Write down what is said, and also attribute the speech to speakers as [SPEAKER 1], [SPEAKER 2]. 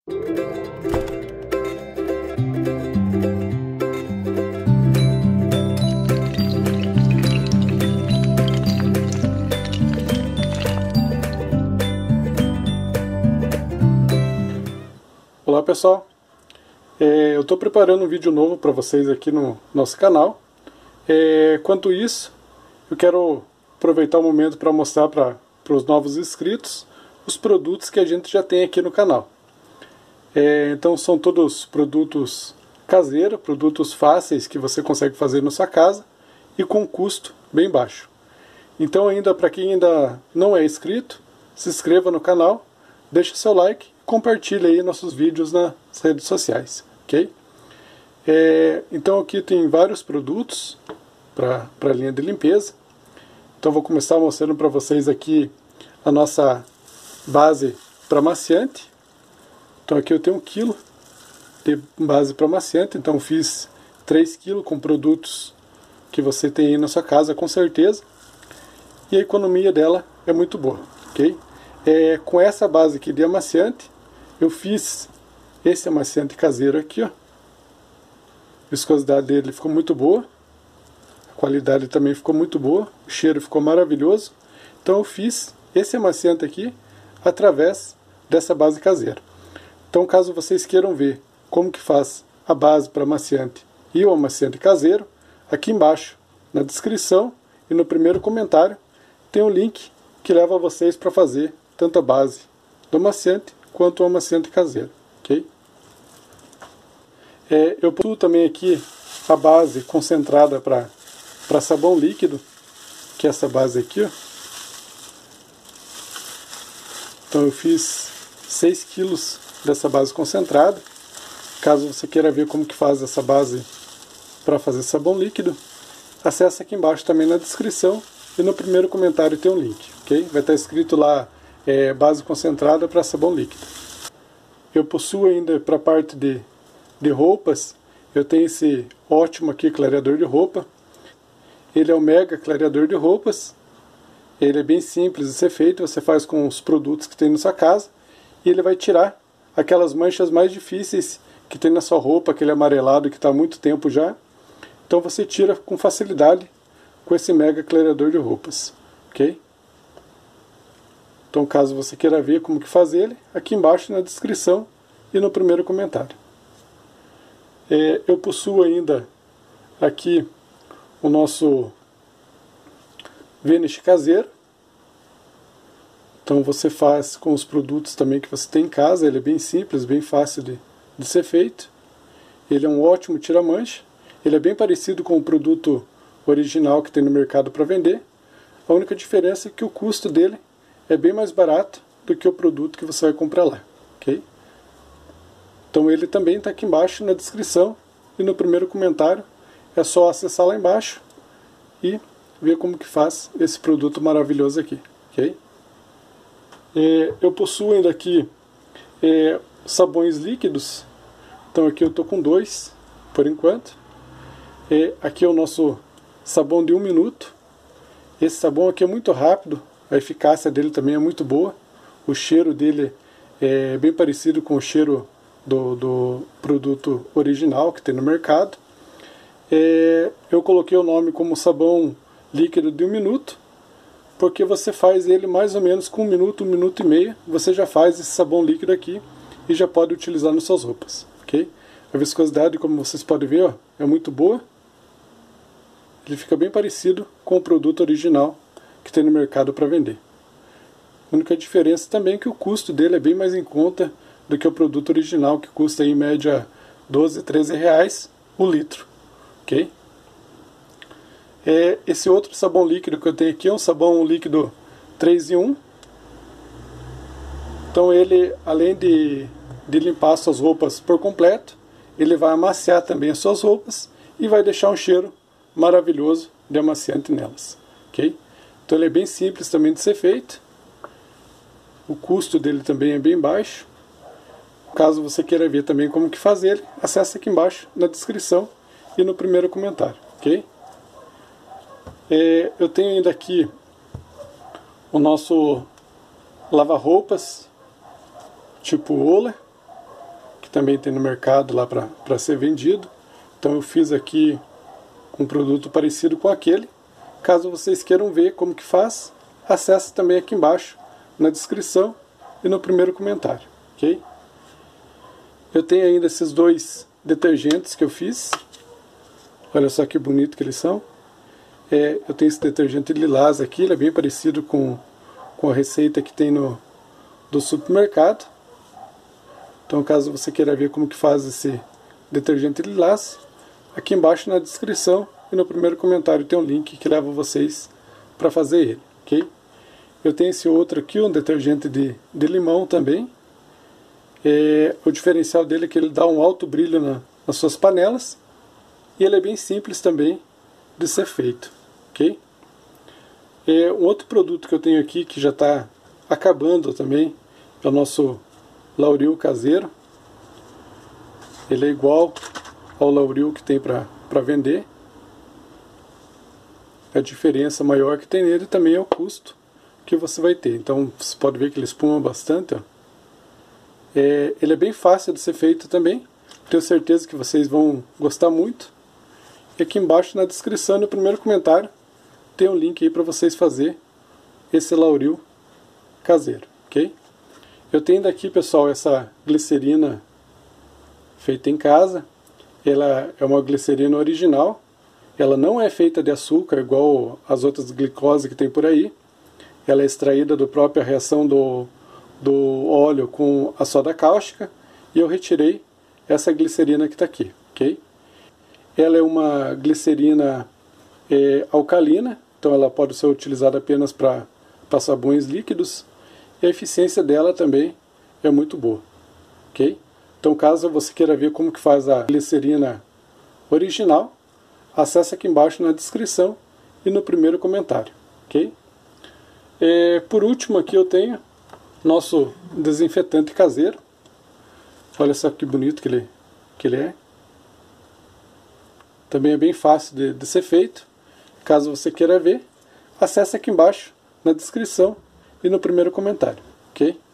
[SPEAKER 1] Olá pessoal, eu estou preparando um vídeo novo para vocês aqui no nosso canal. Quanto isso, eu quero aproveitar o momento para mostrar para os novos inscritos os produtos que a gente já tem aqui no canal. Então são todos produtos caseiros, produtos fáceis que você consegue fazer na sua casa e com custo bem baixo. Então para quem ainda não é inscrito, se inscreva no canal, deixe seu like, compartilhe aí nossos vídeos nas redes sociais, ok? Então aqui tem vários produtos para a linha de limpeza. Então vou começar mostrando para vocês aqui a nossa base para amaciante. Então aqui eu tenho 1 kg de base para amaciante, então fiz 3 kg com produtos que você tem aí na sua casa com certeza. E a economia dela é muito boa, ok? Com essa base aqui de amaciante, eu fiz esse amaciante caseiro aqui, ó. A viscosidade dele ficou muito boa, a qualidade também ficou muito boa, o cheiro ficou maravilhoso. Então eu fiz esse amaciante aqui através dessa base caseira. Então caso vocês queiram ver como que faz a base para amaciante e o amaciante caseiro, aqui embaixo na descrição e no primeiro comentário tem um link que leva vocês para fazer tanto a base do amaciante quanto o amaciante caseiro, ok? Eu possuo também aqui a base concentrada para sabão líquido, que é essa base aqui, ó. Então eu fiz 6 kg dessa base concentrada. Caso você queira ver como que faz essa base para fazer sabão líquido, acesse aqui embaixo também na descrição e no primeiro comentário tem um link, ok? Vai estar escrito lá base concentrada para sabão líquido. Eu possuo ainda para a parte de roupas, eu tenho esse ótimo aqui clareador de roupa. Ele é um mega clareador de roupas. Ele é bem simples de ser feito, você faz com os produtos que tem na sua casa e ele vai tirar aquelas manchas mais difíceis que tem na sua roupa, aquele amarelado que está há muito tempo já. Então você tira com facilidade com esse mega clareador de roupas, ok? Então caso você queira ver como que faz ele, aqui embaixo na descrição e no primeiro comentário. Eu possuo ainda aqui o nosso Vanish caseiro. Então você faz com os produtos também que você tem em casa, ele é bem simples, bem fácil de ser feito. Ele é um ótimo tira-mancha, ele é bem parecido com o produto original que tem no mercado para vender. A única diferença é que o custo dele é bem mais barato do que o produto que você vai comprar lá, ok? Então ele também está aqui embaixo na descrição e no primeiro comentário. É só acessar lá embaixo e ver como que faz esse produto maravilhoso aqui, ok? Eu possuo ainda aqui sabões líquidos. Então aqui eu estou com 2 por enquanto. Aqui é o nosso sabão de 1 minuto. Esse sabão aqui é muito rápido, a eficácia dele também é muito boa. O cheiro dele é bem parecido com o cheiro do produto original que tem no mercado. Eu coloquei o nome como sabão líquido de 1 minuto, porque você faz ele mais ou menos com 1 minuto, 1 minuto e meio, você já faz esse sabão líquido aqui e já pode utilizar nas suas roupas, ok? A viscosidade, como vocês podem ver, ó, é muito boa. Ele fica bem parecido com o produto original que tem no mercado para vender. A única diferença também é que o custo dele é bem mais em conta do que o produto original, que custa em média 12, 13 reais o litro, ok? Esse outro sabão líquido que eu tenho aqui é um sabão líquido 3 em 1. Então ele, além de limpar suas roupas por completo, ele vai amaciar também as suas roupas e vai deixar um cheiro maravilhoso de amaciante nelas, ok? Então ele é bem simples também de ser feito. O custo dele também é bem baixo. Caso você queira ver também como que faz ele, acesse aqui embaixo na descrição e no primeiro comentário, ok? Eu tenho ainda aqui o nosso lava-roupas tipo Ola. que também tem no mercado lá para ser vendido. Então eu fiz aqui um produto parecido com aquele. Caso vocês queiram ver como que faz, acesse também aqui embaixo na descrição e no primeiro comentário, ok? Eu tenho ainda esses dois detergentes que eu fiz. Olha só que bonito que eles são. Eu tenho esse detergente lilás aqui, ele é bem parecido com a receita que tem do supermercado. Então, caso você queira ver como que faz esse detergente lilás, aqui embaixo na descrição e no primeiro comentário tem um link que leva vocês para fazer ele, ok? Eu tenho esse outro aqui, um detergente de limão também. O diferencial dele é que ele dá um alto brilho nas suas panelas e ele é bem simples também de ser feito, ok? Um outro produto que eu tenho aqui que já está acabando também é o nosso Lauril caseiro. Ele é igual ao Lauril que tem para vender. A diferença maior que tem nele também é o custo que você vai ter. Então você pode ver que ele espuma bastante, ó. Ele é bem fácil de ser feito também. Tenho certeza que vocês vão gostar muito. E aqui embaixo na descrição e no primeiro comentário tem um link aí para vocês fazer esse Lauril caseiro, ok? Eu tenho daqui, pessoal, essa glicerina feita em casa. Ela é uma glicerina original. Ela não é feita de açúcar igual as outras glicose que tem por aí. Ela é extraída da própria reação do óleo com a soda cáustica. E eu retirei essa glicerina que está aqui, ok? Ela é uma glicerina alcalina, então ela pode ser utilizada apenas para sabões líquidos. E a eficiência dela também é muito boa, ok? Então, caso você queira ver como que faz a glicerina original, acesse aqui embaixo na descrição e no primeiro comentário, ok? Por último, aqui eu tenho nosso desinfetante caseiro. Olha só que bonito que ele é. Também é bem fácil de ser feito. Caso você queira ver, acesse aqui embaixo na descrição e no primeiro comentário, ok?